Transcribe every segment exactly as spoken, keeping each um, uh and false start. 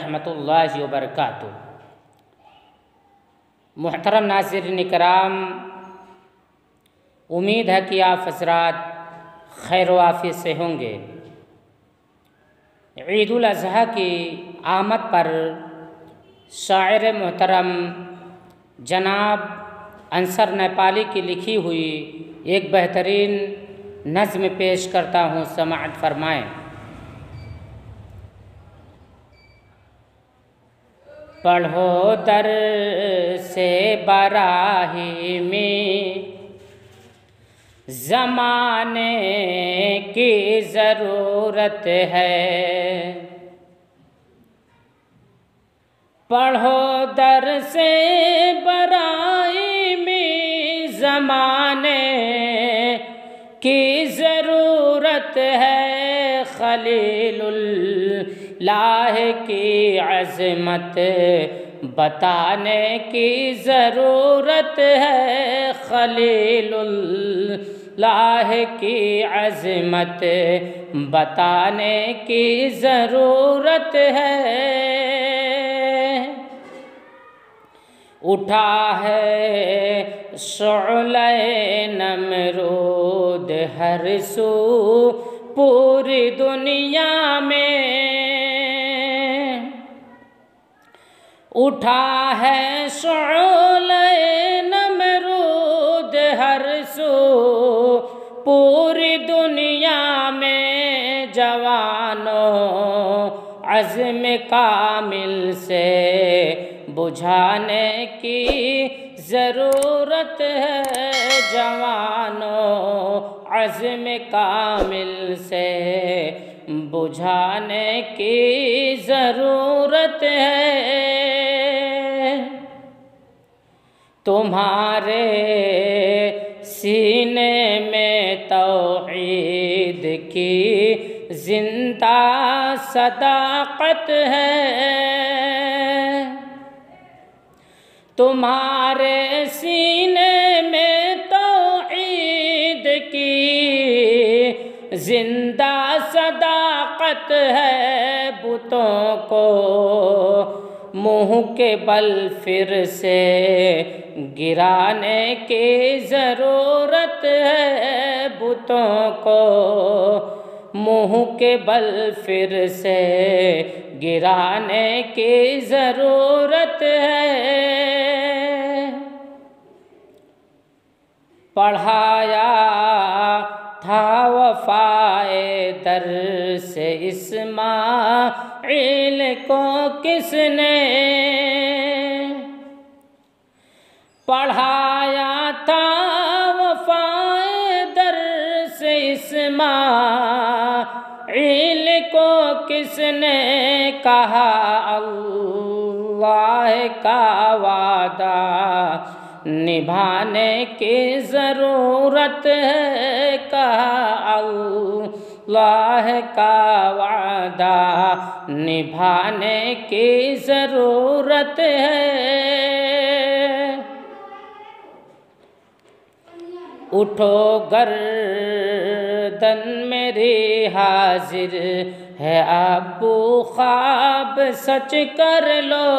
रहमतुल्लाहि व बरकातुहू। मुहतरम नाज़रीन इकराम, उम्मीद है कि आप हज़रात खैर व आफियत से होंगे। ईद उल अज़हा की आमद पर शायर मुहतरम जनाब अंसर नेपाली की लिखी हुई एक बेहतरीन नज़्म पेश करता हूँ, समाअत फरमाएँ। पढ़ो दर से बराही में ज़माने की ज़रूरत है। पढ़ो दर से बराही में ज़माने की ज़रूरत है। खलीलुल्लाह की अज़मत बताने की ज़रूरत है। खलीलुल्लाह की अज़मत बताने की ज़रूरत है। उठा है शोले नमरूद हर सू पूरी दुनिया में। उठा है शोले नमरूद हर सू पूरी दुनिया में। जवानों अज़्म कामिल से बुझाने की ज़रूरत है। जवानों अज़्म कामिल से बुझाने की ज़रूरत है। तुम्हारे सीने में तौहीद की जिंदा सदाकत है। तुम्हारे सीने में तौहीद की जिंदा सदाकत है। बुतों को मुँह के बल फिर से गिराने की ज़रूरत है। बुतों को मुँह के बल फिर से गिराने की ज़रूरत है। पढ़ाया था वफ़ाए दर से इस्माइल को किसने। पढ़ाया था वफ़ाए दर से इस्माइल को किसने। कहा अल्लाह का वादा निभाने की ज़रूरत है। कहा अल्लाह का वादा निभाने की ज़रूरत है। उठो गर्दन मेरी हाजिर है अबू ख्वाब सच कर लो।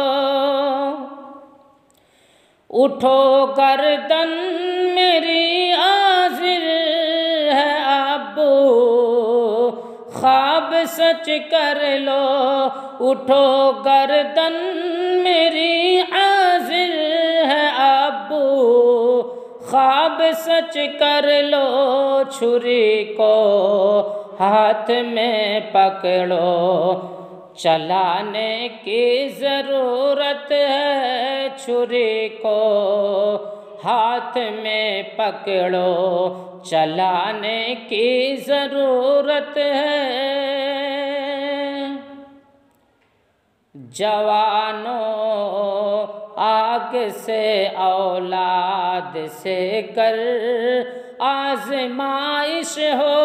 उठो गर्दन मेरी हाजिर है अबू ख्वाब सच कर लो। उठो गर्दन मेरी हाजिर है अबू ख्वाब सच कर लो। छुरी को हाथ में पकड़ो चलाने की ज़रूरत है। छुरी को हाथ में पकड़ो चलाने की ज़रूरत है। जवानों आग से औलाद से कर आज़माइश हो।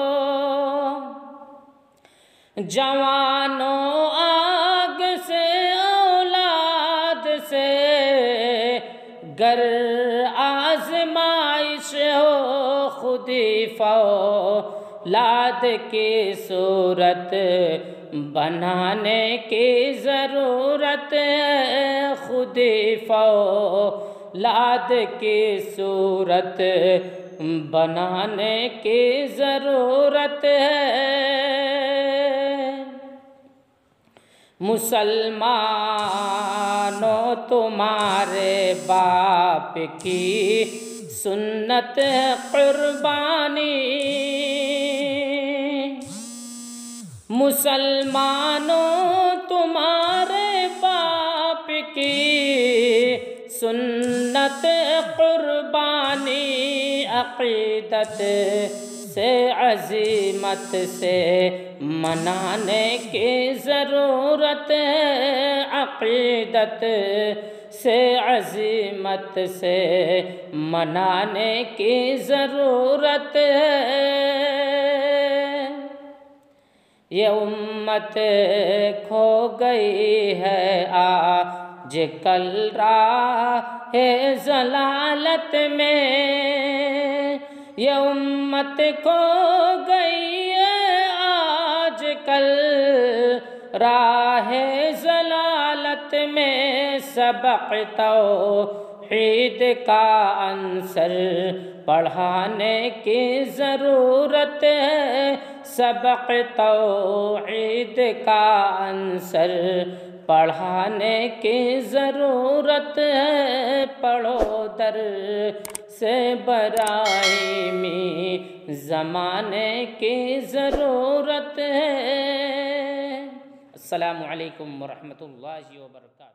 जवानों आग से औलाद से गर आज़माइश हो। खुदी फौ लाद की सूरत बनाने की ज़रूरत है, खुदी फौलाद की सूरत बनाने की ज़रूरत है। मुसलमानों तुम्हारे बाप की सुन्नत कुर्बानी, मुसलमानों तुम्हारे बाप की सुन्नत कुर्बानी, अक़ीदत से अज़ीमत से मनाने की ज़रूरत है, अक़ीदत से अज़ीमत से मनाने की ज़रूरत है। ये उम्मत खो गई है आज कल राहे ज़लालत में, ये उम्मत खो गई है आज कल राहे ज़लालत में। सबक़ तौहीद का अंसर पढ़ाने की ज़रूरत है, सबक़ तौहीद का अंसर पढ़ाने की ज़रूरत है। पढ़ो दर से बराइमी ज़माने की ज़रूरत है। अस्सलामु अलैकुम व रहमतुल्लाहि व बरकातुहू।